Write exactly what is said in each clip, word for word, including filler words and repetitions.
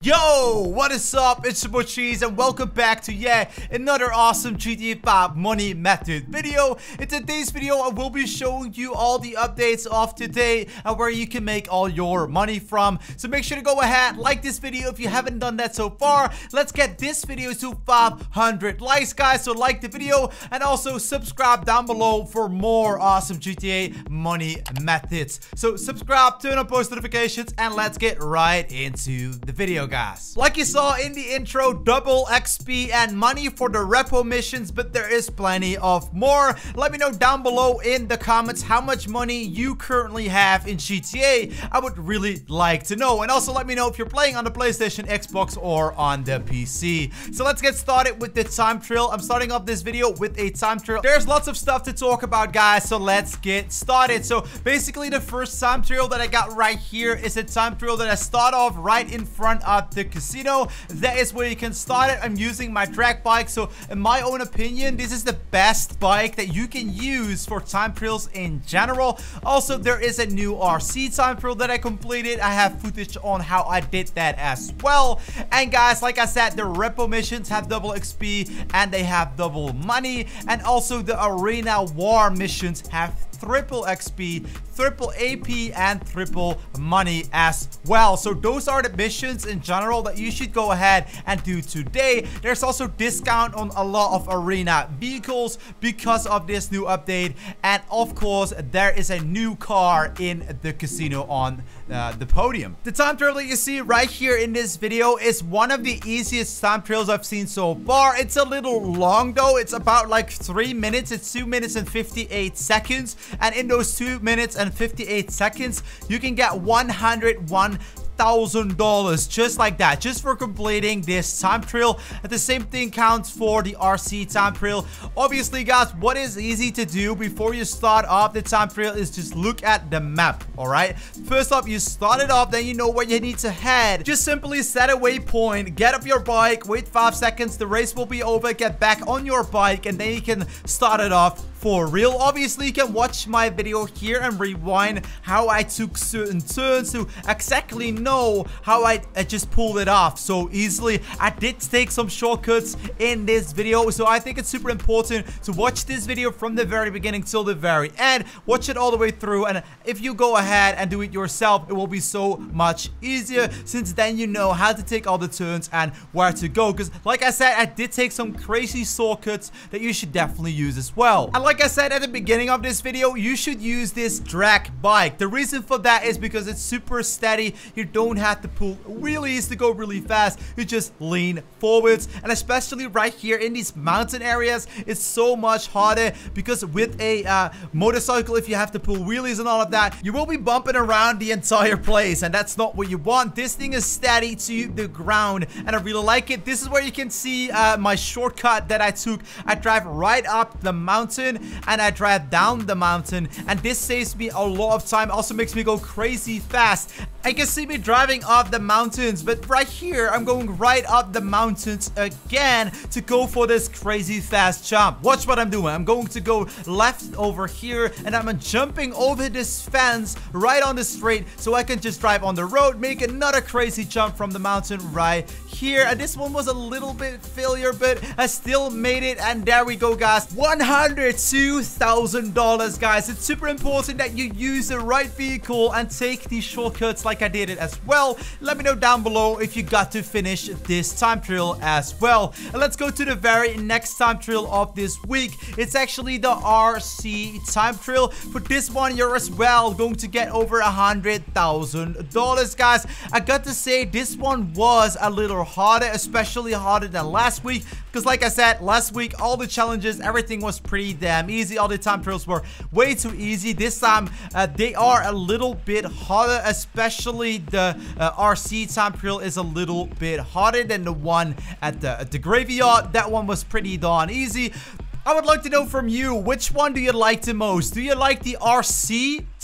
Yo, what is up? It's your boy Cheese and welcome back to yeah, another awesome G T A five money method video. In today's video, I will be showing you all the updates of today and where you can make all your money from. So make sure to go ahead, like this video if you haven't done that so far. Let's get this video to five hundred likes, guys. So like the video and also subscribe down below for more awesome G T A money methods. So subscribe, turn on post notifications, and let's get right into the video, guys. Like you saw in the intro, double X P and money for the repo missions, but there is plenty of more. Let me know down below in the comments how much money you currently have in G T A. I would really like to know. And also let me know if you're playing on the PlayStation, Xbox, or on the P C. So let's get started with the time trial. I'm starting off this video with a time trial. There's lots of stuff to talk about, guys, so let's get started. So basically the first time trial that I got right here is a time trial that I start off right in front of the casino. That is where you can start it. I'm using my drag bike, so in my own opinion, this is the best bike that you can use for time trials in general. Also, there is a new R C time trial that I completed. I have footage on how I did that as well. And guys, like I said, the repo missions have double X P and they have double money, and also the arena war missions have triple X P, triple A P, and triple money as well. So those are the missions in general that you should go ahead and do today. There's also discount on a lot of arena vehicles because of this new update, and of course there is a new car in the casino on uh, the podium. The time trial that you see right here in this video is one of the easiest time trials I've seen so far. It's a little long though. It's about like three minutes. It's two minutes and fifty-eight seconds. And in those two minutes and fifty-eight seconds, you can get one hundred one thousand dollars just like that, just for completing this time trial. And the same thing counts for the R C time trial. Obviously, guys, what is easy to do before you start off the time trial is just look at the map. All right, first off, you start it off, then you know where you need to head. Just simply set a waypoint, get off your bike, wait five seconds, the race will be over, get back on your bike, and then you can start it off for real. Obviously, you can watch my video here and rewind how I took certain turns to exactly know how I, I just pulled it off so easily. I did take some shortcuts in this video, so I think it's super important to watch this video from the very beginning till the very end. Watch it all the way through, and if you go ahead and do it yourself, it will be so much easier, since then you know how to take all the turns and where to go. Because like I said, I did take some crazy shortcuts that you should definitely use as well. And like Like I said at the beginning of this video, you should use this drag bike. The reason for that is because it's super steady. You don't have to pull wheelies to go really fast. You just lean forwards. And especially right here in these mountain areas, it's so much harder because with a uh, motorcycle, if you have to pull wheelies and all of that, you will be bumping around the entire place, and that's not what you want. This thing is steady to the ground, and I really like it. This is where you can see uh, my shortcut that I took. I drive right up the mountain and I drive down the mountain, and this saves me a lot of time. Also makes me go crazy fast. I can see me driving up the mountains, but right here I'm going right up the mountains again to go for this crazy fast jump. Watch what I'm doing. I'm going to go left over here, and I'm jumping over this fence right on the straight, so I can just drive on the road, make another crazy jump from the mountain right here. And this one was a little bit failure, but I still made it, and there we go, guys. one hundred two thousand dollars, guys. It's super important that you use the right vehicle and take these shortcuts like I did it as well. Let me know down below if you got to finish this time trial as well. And let's go to the very next time trial of this week. It's actually the R C time trial. For this one, you're as well going to get over a hundred thousand dollars, guys. I got to say, this one was a little harder, especially harder than last week, because like I said, last week all the challenges, everything was pretty damn easy. All the time trials were way too easy. This time uh, they are a little bit harder, especially the uh, R C time trial is a little bit harder than the one at the, at the graveyard. That one was pretty darn easy. I would like to know from you, which one do you like the most? Do you like the R C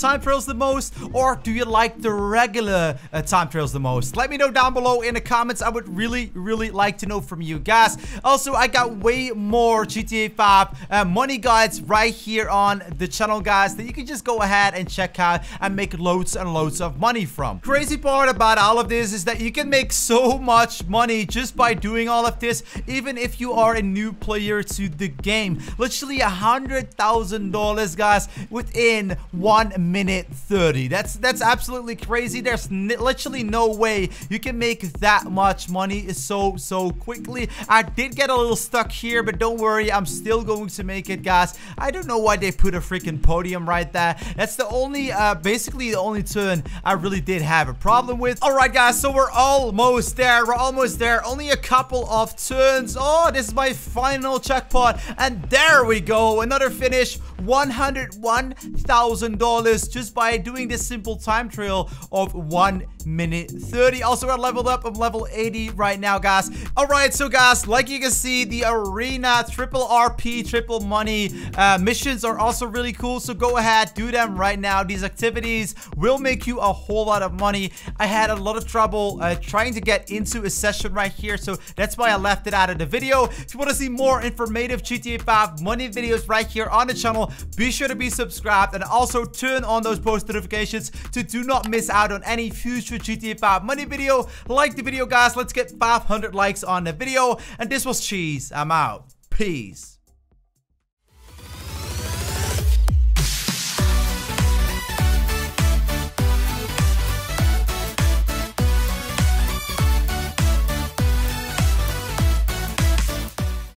time trials the most, or do you like the regular uh, time trials the most? Let me know down below in the comments. I would really, really like to know from you guys. Also, I got way more G T A five uh, money guides right here on the channel, guys, that you can just go ahead and check out and make loads and loads of money from. Crazy part about all of this is that you can make so much money just by doing all of this, even if you are a new player to the game. Literally a hundred thousand dollars, guys, within one minute thirty. That's that's absolutely crazy. There's literally no way you can make that much money so so quickly. I did get a little stuck here, but don't worry, I'm still going to make it, guys. I don't know why they put a freaking podium right there. That's the only uh basically the only turn I really did have a problem with. All right, guys, so we're almost there. We're almost there. Only a couple of turns. Oh, this is my final checkpoint, and there we go, another finish. one hundred one thousand dollars just by doing this simple time trial of one minute thirty. Also, I leveled up. I'm level eighty right now, guys. All right, so guys, like you can see, the arena triple R P triple money uh, missions are also really cool, so go ahead, do them right now. These activities will make you a whole lot of money. I had a lot of trouble uh, trying to get into a session right here, so that's why I left it out of the video. If you want to see more informative G T A five money videos right here on the channel, be sure to be subscribed and also turn on those post notifications to do not miss out on any future G T A five money video. Like the video, guys. Let's get five hundred likes on the video. And this was Cheese. I'm out. Peace.